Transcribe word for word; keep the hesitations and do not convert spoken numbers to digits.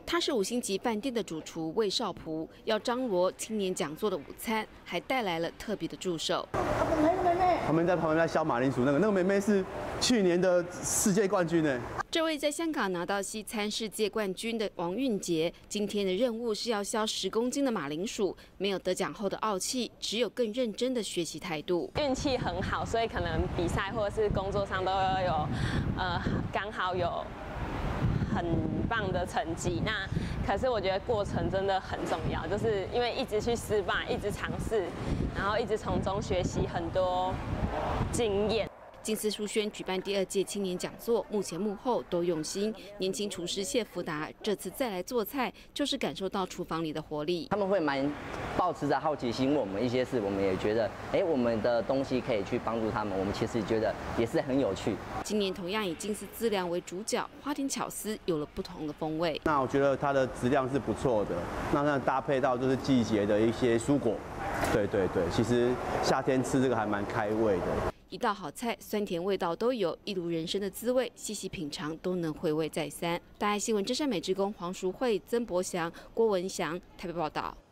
他是五星级饭店的主厨魏少璞，要张罗青年讲座的午餐，还带来了特别的助手。 他们在旁边在削马铃薯，那个那个妹妹是去年的世界冠军呢。 这位在香港拿到西餐世界冠军的王韵杰，今天的任务是要削十公斤的马铃薯。没有得奖后的傲气，只有更认真的学习态度。 运气很好，所以可能比赛或者是工作上都有，呃，刚好有很棒的成绩。那可是我觉得过程真的很重要，就是因为一直去失败，一直尝试，然后一直从中学习很多经验。 金丝书轩举办第二届青年讲座，目前幕后都用心。年轻厨师谢福达这次再来做菜，就是感受到厨房里的活力。 他们会蛮抱持着好奇心问我们一些事，我们也觉得，哎，我们的东西可以去帮助他们，我们其实觉得也是很有趣。 今年同样以金丝资粮为主角，花田巧思有了不同的风味。 那我觉得它的质量是不错的，那那搭配到就是季节的一些蔬果，对对对，其实夏天吃这个还蛮开胃的。 一道好菜，酸甜味道都有，一如人生的滋味，细细品尝都能回味再三。大爱新闻真善美职工黄淑慧、曾博祥、郭文祥台北报道。